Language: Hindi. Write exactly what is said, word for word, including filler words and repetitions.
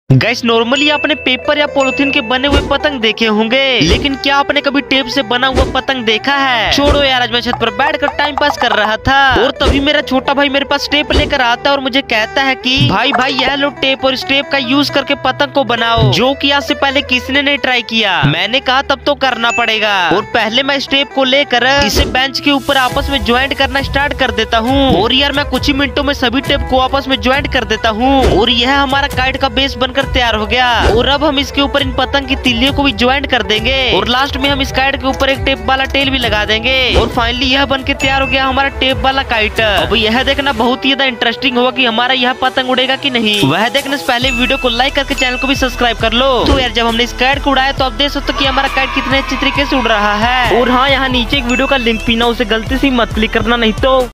गैस नॉर्मली आपने पेपर या पॉलिथीन के बने हुए पतंग देखे होंगे, लेकिन क्या आपने कभी टेप से बना हुआ पतंग देखा है? छोड़ो यार, आज मैं छत पर बैठकर टाइम पास कर रहा था और तभी मेरा छोटा भाई मेरे पास टेप लेकर आता है और मुझे कहता है कि भाई भाई यह लो टेप और इस टेप का यूज करके पतंग को बनाओ, जो कि आज से पहले किसी ने ट्राई किया। मैंने कहा तब तो करना पड़ेगा और पहले मैं इस टेप को लेकर इसे बेंच के ऊपर आपस में ज्वाइंट करना स्टार्ट कर देता हूँ और यार मैं कुछ ही मिनटों में सभी टेप को आपस में ज्वाइंट कर देता हूँ और यह हमारा काइट का बेस बनकर तैयार हो गया। और अब हम इसके ऊपर इन पतंग की तिल्लियों को भी ज्वाइंट कर देंगे और लास्ट में हम इस काइट के ऊपर एक टेप वाला टेल भी लगा देंगे और फाइनली यह बन के तैयार हो गया हमारा टेप वाला काइट। अब यह देखना बहुत ही ज्यादा इंटरेस्टिंग होगा कि हमारा यह पतंग उड़ेगा कि नहीं। वह देखने से पहले वीडियो को लाइक करके चैनल को भी सब्सक्राइब कर लो। तो यार जब हमने इस काइट को उड़ाया तो आप देख सकते हो कि हमारा काइट कितने अच्छे तरीके से उड़ रहा है। और हाँ, यहाँ नीचे एक वीडियो का लिंक पीना, उसे गलती से मत क्लिक करना नहीं तो